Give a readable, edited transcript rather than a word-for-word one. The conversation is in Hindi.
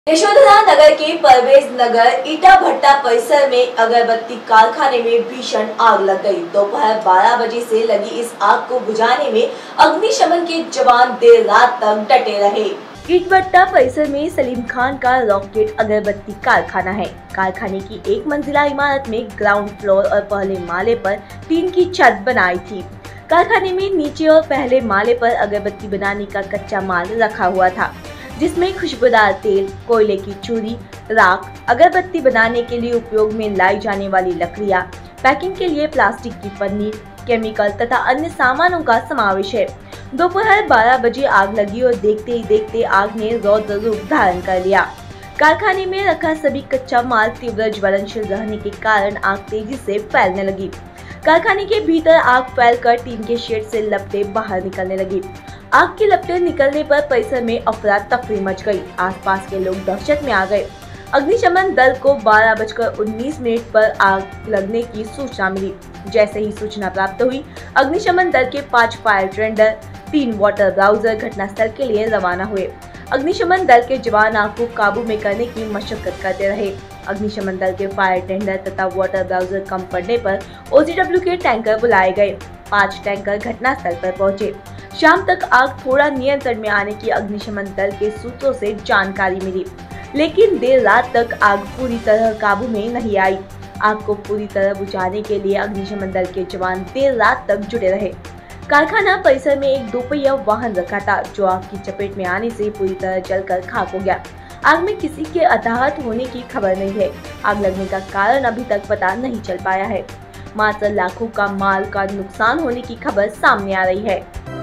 यशोधरा नगर के परवेज नगर ईटा भट्टा परिसर में अगरबत्ती कारखाने में भीषण आग लग गई। दोपहर 12 बजे से लगी इस आग को बुझाने में अग्निशमन के जवान देर रात तक डटे रहे। ईट भट्टा परिसर में सलीम खान का रॉकेट अगरबत्ती कारखाना है। कारखाने की एक मंजिला इमारत में ग्राउंड फ्लोर और पहले माले पर टीन की छत बनाई थी। कारखाने में नीचे और पहले माले पर अगरबत्ती बनाने का कच्चा माल रखा हुआ था, जिसमें खुशबूदार तेल, कोयले की चूरी, राख, अगरबत्ती बनाने के लिए उपयोग में लाई जाने वाली लकड़ियां, पैकिंग के लिए प्लास्टिक की पन्नी, केमिकल तथा अन्य सामानों का समावेश है। दोपहर 12 बजे आग लगी और देखते ही देखते आग ने रौद्र रूप धारण कर लिया। कारखाने में रखा सभी कच्चा माल तीव्र ज्वलनशील रहने के कारण आग तेजी से फैलने लगी। कारखाने के भीतर आग फैलकर टीन के शेड से लपटें बाहर निकलने लगी। आग की लपटें निकलने पर परिसर में अफरा तफरी मच गई। आसपास के लोग दहशत में आ गए। अग्निशमन दल को 12:19 पर आग लगने की सूचना मिली। जैसे ही सूचना प्राप्त हुई, अग्निशमन दल के 5 फायर टेंडर, 3 वाटर ब्राउजर घटनास्थल के लिए रवाना हुए। अग्निशमन दल के जवान आग को काबू में करने की मशक्कत करते रहे। अग्निशमन दल के फायर टेंडर तथा वाटर ब्राउजर कम पड़ने पर OGW के टैंकर बुलाए गए। 5 टैंकर घटनास्थल पर पहुंचे। शाम तक आग थोड़ा नियंत्रण में आने की अग्निशमन दल के सूत्रों से जानकारी मिली, लेकिन देर रात तक आग पूरी तरह काबू में नहीं आई। आग को पूरी तरह बुझाने के लिए अग्निशमन दल के जवान देर रात तक जुटे रहे। कारखाना परिसर में एक 2 पहिया वाहन रखा था, जो आग की चपेट में आने से पूरी तरह जलकर खाक हो गया। आग में किसी के हताहत होने की खबर नहीं है। आग लगने का कारण अभी तक पता नहीं चल पाया है। मात्र लाखों का माल का नुकसान होने की खबर सामने आ रही है।